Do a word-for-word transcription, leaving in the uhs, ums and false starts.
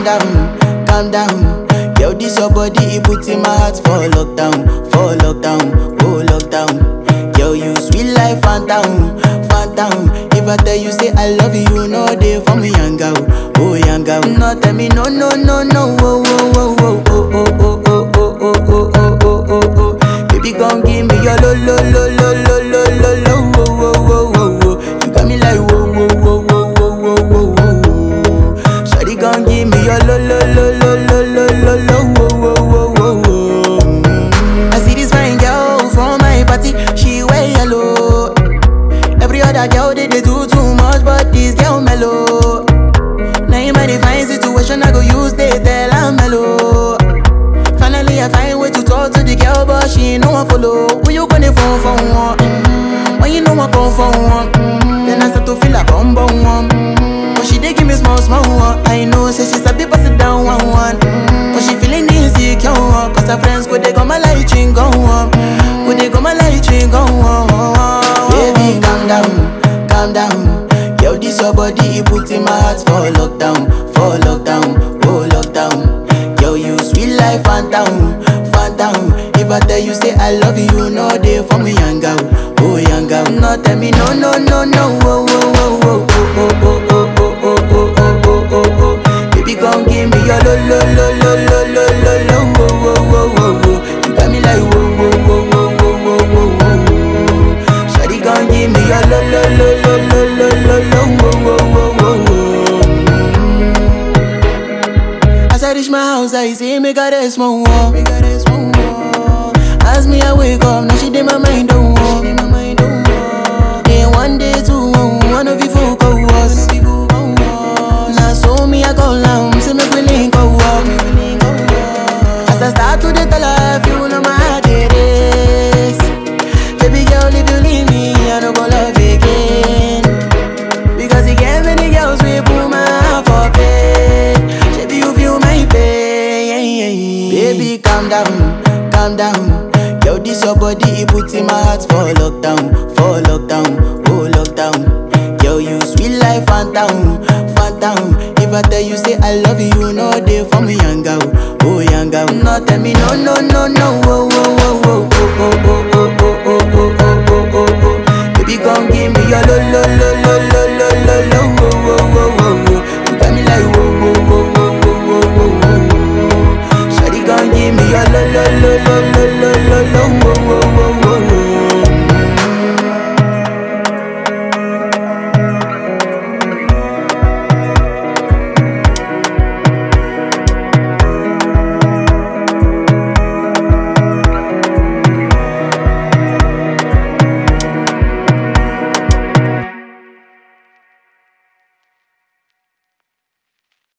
calm down, calm down. Yo, this your body, it puts in my heart for lockdown, for lockdown, oh lockdown. Yo, you sweet life, phantom, phantom. If I tell you say I love you, you know they for me young girl, oh young girl. No tell me no, no, no, no, oh, oh, oh, oh, oh, oh, oh, oh, oh, oh, oh, oh, oh, oh. Baby, gon' give me your lo, lo, lo, lo, lo, lo, lo, lo, oh, oh, oh, oh, oh. You got me like whoa, whoa, whoa, whoa, whoa, whoa, whoa, whoa. Shawty gon' give me your lo, lo, lo, lo, lo, lo, lo, lo, oh, oh, oh, oh, oh. I see this fine girl from my party, she wear yellow. Every other girl they, they do too much, but this girl mellow. Now in my divine situation, I go use they tell I'm mellow. Finally I find way to talk to the girl, but she ain't no one follow. Who you gonna phone for one? Mm-hmm. When you know I come for one, mm-hmm. Then I start to feel a bum bum one. Mm-hmm. But she dey give me small small one. I know say she's a bit pass it down one one. Mm-hmm. But she feeling insecure, cause her friends go they go my light ring go on. Go they go my light ring go on. Baby, calm down, calm down. Yo, this your body, it puts in my heart for lockdown, for lockdown, oh lockdown. Yo, you sweet life, phantom, phantom. If I tell you say I love you, you know they for me young girl, oh young girl. No tell me no, no, no, no, oh, oh, oh, oh, oh, oh, oh, oh, oh, oh, oh, oh, oh, oh. Baby, gon' give me your lo, lo, lo, lo, lo, lo, lo, lo, oh, oh, oh, oh, oh. You got me like whoa, whoa, whoa, whoa, whoa, whoa, whoa, whoa. Shawty gon' give me your lo, lo, lo, lo, lo, lo, lo, lo, oh, oh, oh, oh, oh. As I reach my house, I see me got a small wall. Me got a small wall. As me I wake up, now she did my mind don't walk. Then one day two, one of you folk go was. Now so me I go down, see me willing go walk. As I start to the tell her, you know my heart it is. Baby girl, if you leave me, I don't go love again. Because you gave many girls we put my heart for pain. Baby, you feel my pain. Baby, calm down, calm down. Yo, this your body, it puts in my heart for lockdown, for lockdown, oh lockdown. Yo, you sweet life, phantom, phantom. If I tell you say I love you, you know they for me young girl, oh young girl. No tell me no, no,